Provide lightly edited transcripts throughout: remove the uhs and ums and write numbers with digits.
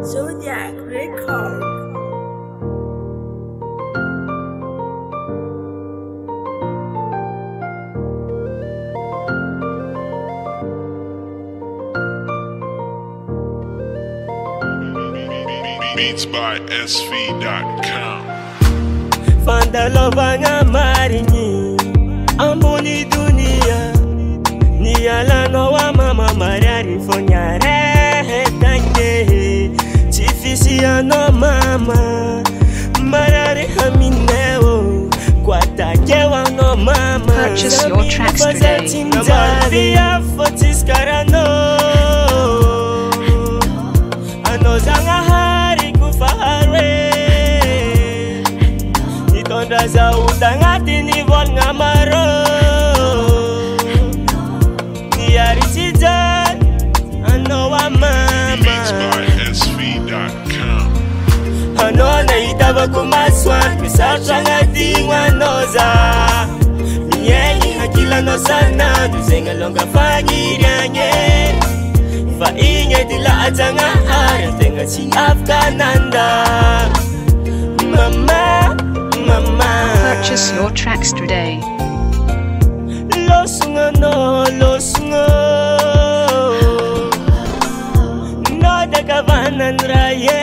Zodiac Record. Beats by SV.com. Fandalovanga marinyi amboni dunia ni alano wa mama marari fonyare tange tifisi ano mama marari hamineo kwa takewa no mama. Purchase your tracks today. Namavia fotiskarano ano zanga hari kufahare Nitonda za utangati ni vol ngamaro Niyari chizan ano wa mama. Beats by SV.com. Ano na itaba kumaswan Misarchanga dingwa noza Miyengi hakila no sana Duzenga longa fagiranye Fa inge dila atanga ara Tenga si Afgananda Mama, mama. Purchase your tracks today. Losunga no, losunga No daga vanandraye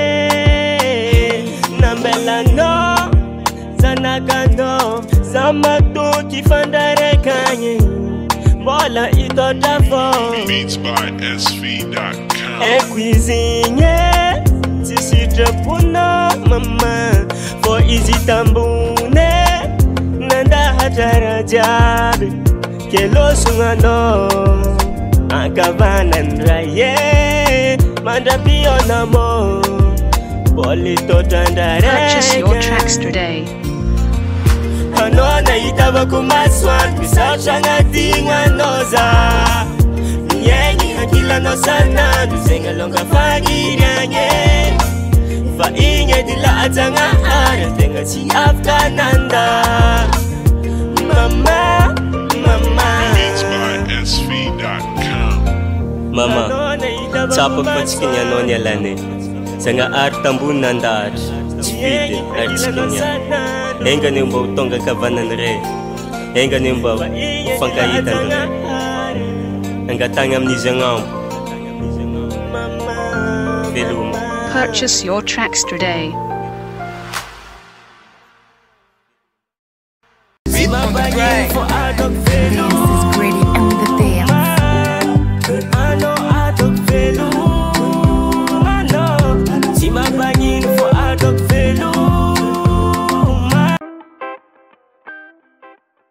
Nambela no Zanaga no Zamatu kifandare kanye Bola ito dafo Beats by SV.com. Ekwizinye Sisi drapuna mama For easy tambune Nanda hatara jabe Kelo sungano Akabanan raye Manda pio namo Bolito tandare. Purchase your tracks today. Ano na itaba kumaswan Misarchanga dingwa noza Nyengi hakila no sana Duzenga longa fagiranye Fa inge dila atanga ara Tenga si Afgananda Mama, mama. Beats by SV.com. Mama, chapa pachikinya nonya lane Sanga artambun nandar Chipide archikinya Enga nimba utonga kavanan re Enga nimba fangkaitan re Enga tangam nizangam Velum. Purchase your tracks today. Mabagay for adog velum